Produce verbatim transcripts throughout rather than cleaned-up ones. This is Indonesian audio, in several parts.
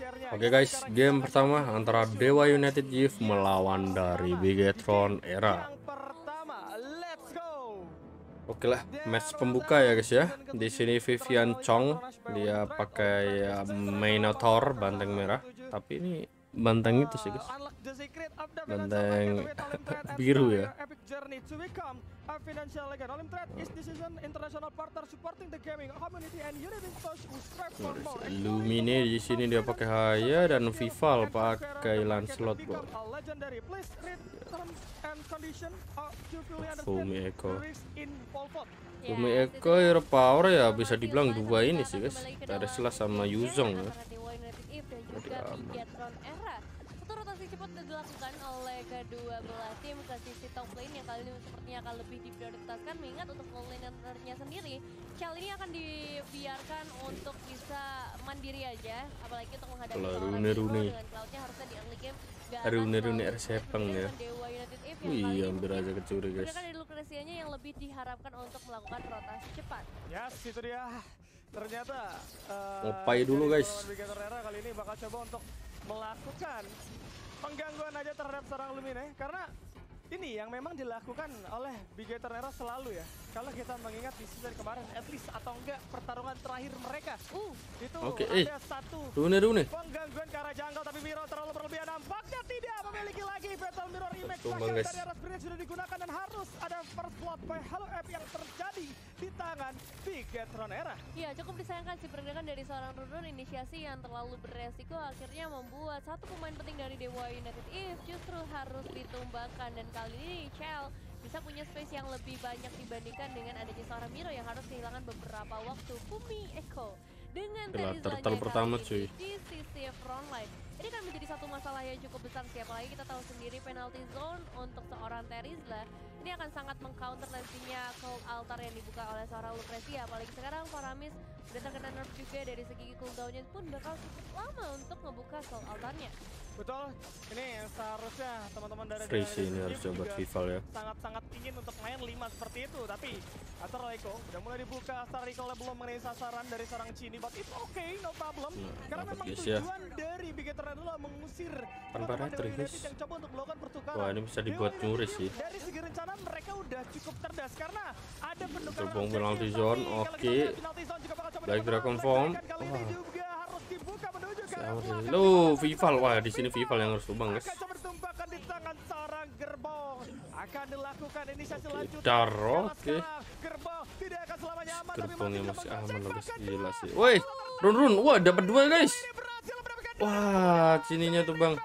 Oke guys, game pertama antara Dewa United Youth melawan dari Bigetron Era. Oke lah, match pembuka ya guys ya. Di sini Vivian Chong, dia pakai uh, Minotaur banteng merah, tapi ini banteng itu sih guys, banteng biru ya. Lumine di sini dia pakai Haya dan Vival pakai Lancelot bro. Fumi Echo, Fumi Echo Hero Power ya bisa dibilang dua ini sih guys, Teresla sama Yuzong ya. Satu rotasi cepat dilakukan oleh kedua belah tim ke sisi top lane yang kali ini sepertinya akan lebih diprioritaskan, mengingat untuk full lanernya sendiri Chell ini akan dibiarkan untuk bisa mandiri aja, apalagi untuk menghadapi Rune Rune dengan cloudnya harusnya di early game Rune Rune R tujuh ya. Wih, hampir aja kecuri guys. Mereka dari Lucrecia-nya yang lebih diharapkan untuk melakukan rotasi cepat. Yes, itu dia. Ternyata uh, ngopai dulu guys. Bigetron Era kali ini bakal coba untuk melakukan penggangguan aja terhadap seorang Lumine, karena ini yang memang dilakukan oleh Bigetron Era selalu ya. Kalau kita mengingat di season kemarin, at least atau enggak pertarungan terakhir mereka, uh, itu okay, ada eh. satu Rune Rune penggangguan ke arah jungle, tapi Miro terlalu berlebihan, nampaknya tidak memiliki lagi Battle Mirror Remake. Tumbang, bahkan guys. dari arah spirit sudah digunakan dan harus ada first blood by Hello App yang terjadi di tangan Bigetron Era. Iya, cukup disayangkan sih pergerakan dari seorang Run inisiasi yang terlalu beresiko akhirnya membuat satu pemain penting dari Dewa United If justru harus ditumbangkan, dan kali ini Chell bisa punya space yang lebih banyak dibandingkan dengan adanya seorang Miro yang harus kehilangan beberapa waktu. Fumi Echo dengan turtle pertama cuy di sisi frontline. Ini kan menjadi satu masalah yang cukup besar sih, apalagi kita tahu sendiri penalty zone untuk seorang Terizla ini akan sangat mengcounter nantinya cold altar yang dibuka oleh seorang Lucrecia, apalagi sekarang Paramis udah terkena nerf juga, dari segi cooldownnya pun bakal cukup lama untuk ngebuka cold altarnya. Betul, ini seharusnya teman-teman dari Freeze ini harus coba Vival ya. Sangat-sangat ingin untuk main lima seperti itu, tapi Astar Reiko udah mulai dibuka. Astar Reiko belum mengenai sasaran dari seorang Chini, but it's okay, no problem. Nah, karena memang tujuan ya. dari Bigetron adalah mengusir teman-teman dari United yang coba untuk melakukan pertukaran. Wah, ini bisa dibuat nyuris sih. Dari segi rencana mereka udah cukup cerdas karena ada pendukaran. Terbang penalty zone, oke. Okay. Baik Dragon Form. Wah. Lo Vival, wah di sini Vival yang harus tumbang guys. Di tangan seorang Gerbong akan dilakukan inisiasi lanjut. Daro, oke. Gerbong tidak akan selamanya aman. Gerbongnya masih aman loh guys, gila sih. Woi, run run, wah dapat dua guys. Wah, cininya tuh bang.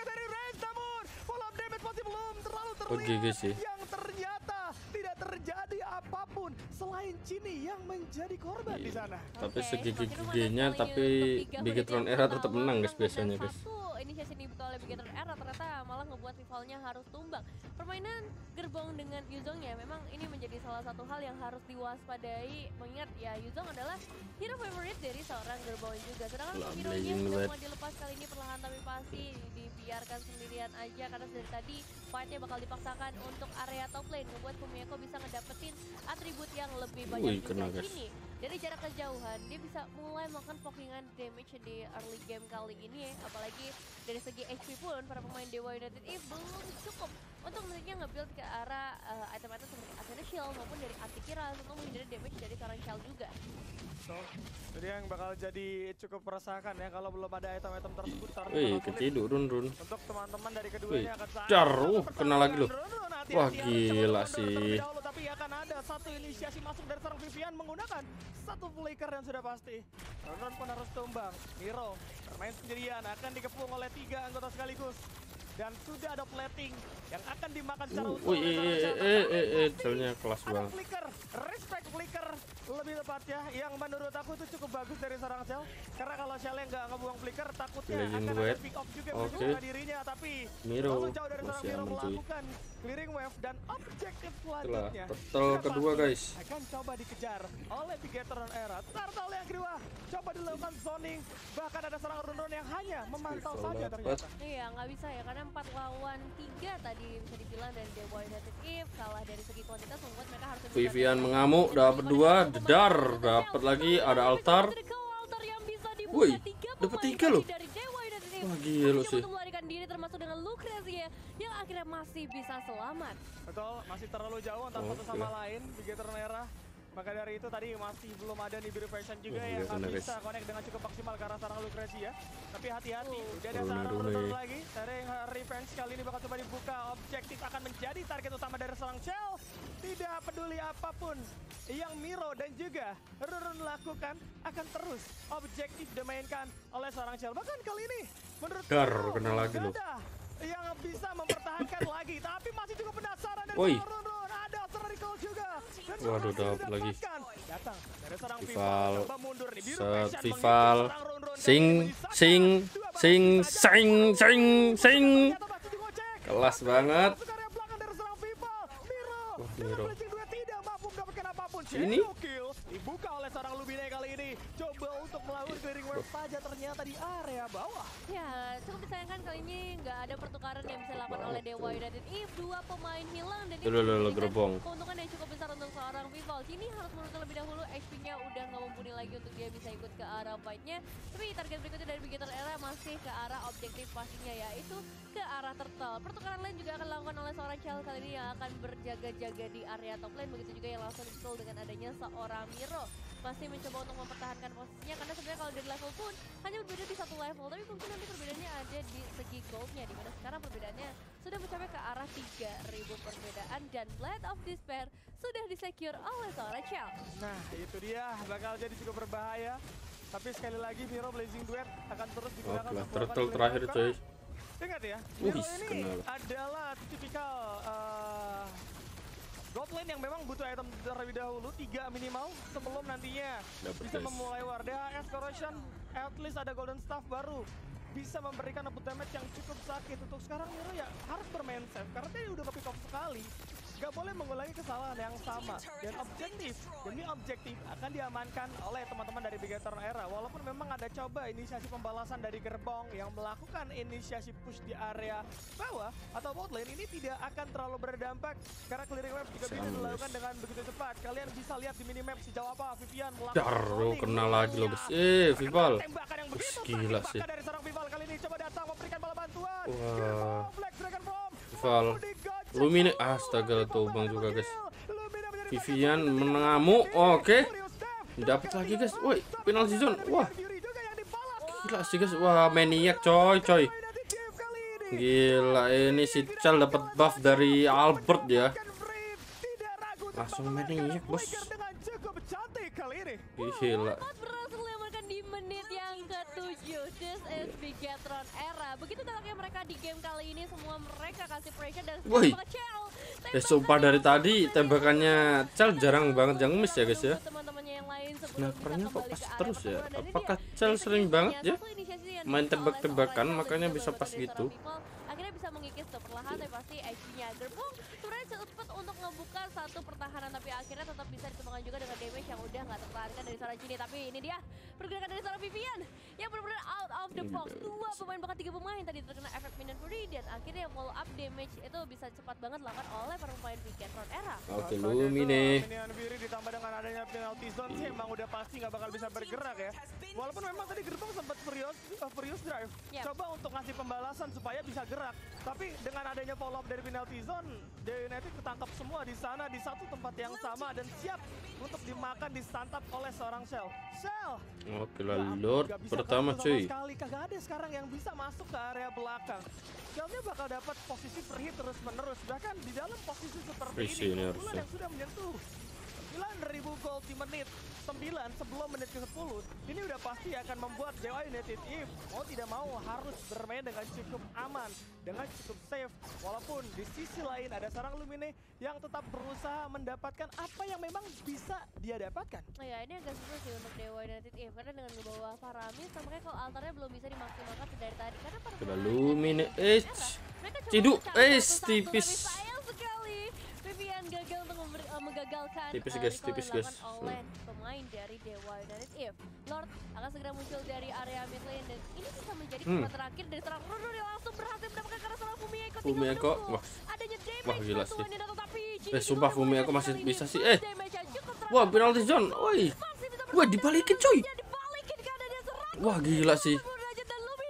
Oke guys sih. Yang ternyata tidak terjadi apapun selain Chini yang menjadi korban di sana. Tapi segi-giginya tapi Bigetron Era tetap menang guys biasanya guys. Inisiasi dibuka oleh Bigetron Era ternyata malah ngebuat rivalnya harus tumbang. Permainan Gerbong dengan Yuzong ya memang ini menjadi salah satu hal yang harus diwaspadai, mengingat ya Yuzong adalah hero favorite dari seorang Gerbong juga. Sedangkan untuk hero-nya sudah mau dilepas kali ini perlahan tapi pasti dibiarkan sendirian aja, karena dari tadi fightnya bakal dipaksakan untuk area top lane, membuat Fumieko bisa ngedapetin atribut yang lebih banyak. Wih, kena guys. Ini dari jarak kejauhan dia bisa mulai melakukan pokingan damage di early game kali ini ya, apalagi dari segi H P pun para pemain Dewa United ini belum cukup untuk nantinya nge-build ke arah uh, item-item seperti Ascended Shield maupun dari Anti-Kiras untuk menghindari damage dari seorang Chell juga. So, jadi yang bakal jadi cukup meresahkan ya kalau belum ada item-item tersebut. Wih, keciduk run run. Untuk teman-teman dari keduanya akan jar, uh, kena lagi loh. Wah gila sih. Tapi akan ada satu inisiasi masuk dari seorang Vivian menggunakan satu flicker yang sudah pasti. Run pun harus tumbang. Miro bermain sendirian akan dikepung oleh tiga anggota sekaligus. Dan sudah ada plating yang akan dimakan secara uh, utuh. Eh eh eh eh eh celnya kelas banget. Flicker, respect flicker lebih tepatnya yang menurut aku itu cukup bagus dari seorang Chell, karena kalau Chell yang nggak ngebuang flicker takutnya Legend akan wave. ada pick off juga Okay. dirinya, tapi Miro terlalu jauh dari seorang masih Miro aman cuy. melakukan clearing wave dan objektif Itulah selanjutnya turtle kedua guys. akan coba dikejar oleh Bigetron Era. Turtle yang kedua coba dilakukan zoning, bahkan ada seorang Rundon yang hanya memantau saja ternyata. Iya, nggak bisa ya, karena empat lawan tiga tadi bisa dibilang, dan Dewa United If kalah dari segi kuantitas membuat mereka harus Vivian mengamuk, dapat dua, dedar, dapat lagi, ada altar. Woi, dapat tiga loh. Wah, gila mencoba sih. untuk melarikan diri, termasuk dengan Lucrezia yang akhirnya masih bisa selamat. Betul, masih terlalu jauh antara satu Oke. sama lain Bigator Era. Maka dari itu tadi masih belum ada nih Biru Fashion juga Oh, yang iya, akan benar, bisa guys. connect dengan cukup maksimal ke arah sarang Lucrezia. Tapi hati-hati, Oh. udah ada Rune, sarang Rune. Rune lagi. Sering revenge kali ini bakal coba dibuka. Objektif akan menjadi target utama dari serang Shell. Tidak peduli apapun yang Miro dan juga Rune lakukan, akan terus objektif dimainkan oleh sarang Shell. Bahkan kali ini menurut Dar, Miro, kena lagi nggak loh. ada yang bisa mempertahankan lagi, tapi masih juga penasaran dari Woi. sarang Rune. Ada seorang recall juga. Dan Waduh, berhasil dapet lagi. didapatkan. Datang dari seorang Vival. Coba mundur nih. Biru Set Fashion Vival. mengikuti serang Rune-Rune. Sing, Kali ini sing, Dua sing, balas saja. sing, sing, sing. Ternyata masih digocek. Kelas banget. Masuk area belakang dari serang Vival. Miro. Wah, Dengan Miro. blazing dua tidak mampu mendapatkan apapun. Ini? Shadow kill dibuka oleh seorang Lumine kali ini. Coba untuk melawan clearing wave saja ternyata di area bawah. Ya, cukup disayangkan kali ini nggak ada pertukaran yang bisa dilakukan oleh Dewa United. If dua pemain hilang dan ini Loh, loh, loh, memberikan gerbong. keuntungan yang cukup besar untuk seorang Vival. Kini harus menurut terlebih dahulu, H P-nya udah nggak mumpuni lagi untuk dia bisa ikut ke arah fight-nya. Tapi target berikutnya dari Bigator Era masih ke arah objektif pastinya, yaitu ke arah turtle. Pertukaran lain juga akan dilakukan oleh seorang Shell kali ini yang akan berjaga-jaga di area top lane. Begitu juga yang langsung install dengan adanya seorang Miro. Masih mencoba untuk mempertahankan posisinya, karena sebenarnya kalau dari level pun hanya berbeda di satu level, tapi mungkin nanti perbedaannya ada di segi goldnya, dimana sekarang perbedaannya sudah mencapai ke arah tiga ribu perbedaan, dan Blade of Despair sudah disecure oleh seorang Shell. Nah, itu dia bakal jadi cukup berbahaya. Tapi sekali lagi Miro Blazing Duet akan terus digunakan Oke lah, untuk melakukan turtle terakhir clearing coy. wave. Ingat ya, Wih, Miro ini kenal. adalah tipikal uh, gold lane yang memang butuh item terlebih dahulu, tiga minimal sebelum nantinya Dapet, bisa guys. memulai war. D H S Corrosion, at least ada Golden Staff baru bisa memberikan output damage yang cukup sakit. Untuk sekarang Miro ya harus bermain safe karena dia udah ke pick off sekali. Gak boleh mengulangi kesalahan yang sama, dan objektif demi objektif akan diamankan oleh teman-teman dari Bigator Era. Walaupun memang ada coba inisiasi pembalasan dari Gerbong yang melakukan inisiasi push di area bawah atau bot lane, ini tidak akan terlalu berdampak karena clearing wave juga bisa Sama, dilakukan guys. dengan begitu cepat. Kalian bisa lihat di minimap sejauh apa Vivian melakukan Dar, lo rolling. kena lagi lo guys. Eh, Vival. Tembakan yang Wih, begitu gila sakit sih. bahkan dari seorang Vival kali ini coba datang memberikan bala bantuan. Wah. Gerbong, Black Dragon Bomb, Vival. mampu digocek. Lumine, astaga, tumbang juga guys. Lumine menjadi Vivian bagian dari mengamuk, oke. Furious Death. Dapat lagi guys. Woi, penalti zone. Wah, Fury juga yang dibalas. gila sih guys. Wah, maniak coy, coy. United Cave kali ini. Gila, ini si Chal dapat buff dari Albert ya. Bukan Brave, tidak ragu untuk Langsung mengeluarkan maniak, bos. flicker dengan cukup cantik kali ini. Gila. Empat berhasil diamankan di menit yang ketujuh. This is Bigatron Era. Begitu telaknya mereka di game kali ini, semua mereka kasih pressure dan Woi. semua Shell. Eh, sumpah dari tadi tembakannya Chal jarang banget yang miss ya guys ya. Teman-temannya yang lain sebelum Snipernya bisa kok kembali pas ke area terus ya? pertempuran. Dan ini Apakah dia, Chal biasanya sering banget ya satu inisiasi yang main dibuka oleh tebak-tebakan, seorang makanya Shell bisa dan pas juga dari gitu. seorang People, akhirnya bisa mengikis tuh perlahan, tapi pasti H P-nya Gerbong sebenarnya cepat untuk ngebuka satu pertahanan, tapi akhirnya tetap bisa ditemukan juga dengan damage yang udah nggak tertahankan dari seorang Cini. Tapi ini dia pergerakan dari seorang Vivian yang benar-benar out of the box. Dua pemain bahkan tiga pemain tadi terkena efek Minion Fury, dan akhirnya follow up damage itu bisa cepat banget dilakukan oleh para pemain Bigatron Era. Oke, Rasanya Lumine. itu Minion Fury ditambah dengan adanya penalty zone sih emang udah pasti nggak bakal bisa bergerak ya. Walaupun memang tadi Gerbong sempat Furious, uh, Furious Drive, Yap. coba untuk ngasih pembalasan supaya bisa gerak. Tapi dengan adanya follow up dari penalty zone, The United ketangkap semua di sana di satu tempat yang sama dan siap untuk dimakan, disantap oleh seorang Shell. Shell! Oke lah, Nggak- Lord nggak bisa pertama ganggu sama cuy. sekali, kagak ada sekarang yang bisa masuk ke area belakang. Shellnya bakal dapat posisi free terus menerus, bahkan di dalam posisi seperti Free sih ini, ini kebetulan harusnya. yang sudah menyentuh sembilan ribu gold di menit sembilan sebelum menit ke sepuluh, ini udah pasti akan membuat Dewa United if mau tidak mau harus bermain dengan cukup aman, dengan cukup safe. Walaupun di sisi lain ada seorang Lumine yang tetap berusaha mendapatkan apa yang memang bisa dia dapatkan. Oh ya, ini agak susah sih untuk Dewa United Eve, karena dengan ngebawa Faramis, tampaknya kalau altarnya belum bisa dimaksimalkan dari tadi. Karena para Coba pemain Lumine, Era, eh, mereka coba Cidu, mencari eh, satu-satu, tipis. tapi sayang sekali Vivian gagal untuk memberi, uh, menggagalkan Tipis, uh, guys, recall tipis, yang guys. dilakukan oleh pemain dari Dewa United Eve. Lord akan segera muncul dari area mid lane, dan ini bisa menjadi Hmm. tempat terakhir dari seorang Ruru yang langsung berhasil mendapatkan karena seorang Fumieko tinggal Fumieko, menunggu wah. adanya damage Wah, gila sih. bantuannya, tetapi Cini Eh, juga sumpah udah Fumieko mulai masih kali bisa ini. sih. Burst Eh. damage yang cukup terasa Wah, penalty banget. zone. Woi. Masih bisa Wah, bertahan dibalikin, dengan coy. damage-nya, dibalikin keadaannya serang. Wah, gila sih. Derajat dan Lumine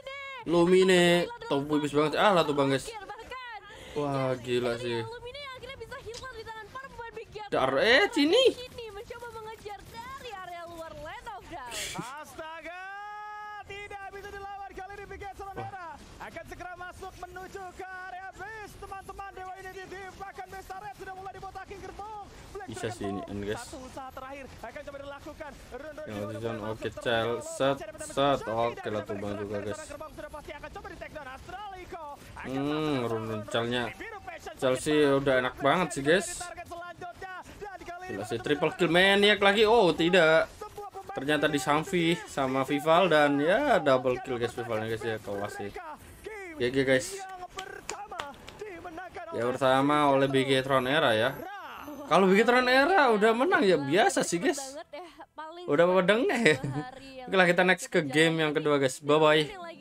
Lumine top wibis banget. Ah lah tuh bang guys. Bahkan Wah gila sih. Lumine akhirnya bisa hilang di tangan para pemain Big Getter. Dar eh sini. Ini mencoba mengejar dari area luar Land of Doubt. Astaga, tidak bisa dilawan kali ini Big Getter Sonera akan segera masuk menuju ke area base teman-teman Dewa Identity. Bahkan Bestaret sudah mulai dibotakin gerbong. Black Bisa Dragon sih ini, Ball. guys. Satu usaha terakhir akan coba dilakukan. Rundor Yang juga di udah zone, mulai oke, masuk cel, terlebih set, dahulu. set, Tidak oke bisa lah tuh bang bergerak juga, dari guys. gerbong sudah pasti akan coba di take down. Astraliko akan Hmm, masuk ke rundun zone. celnya. Biru Passion Chelsea sakit udah parah. enak banget sih, guys. Menjadi target selanjutnya. Dan kali ini Gila sih, benar-benar triple kill akan maniac lagi. Oh tidak. sebuah pembagian Ternyata di Samvi sama Vival dan ya double kill guys Vivalnya guys ya, kelas sih. G G guys. Ya pertama oleh Bigetron Era ya. Kalau Bigetron Era udah menang ya biasa sih guys. Banget ya, paling Udah pedeng dua ya. hari yang Oke lah kita next ke game yang kedua guys. Bye bye. ini lagi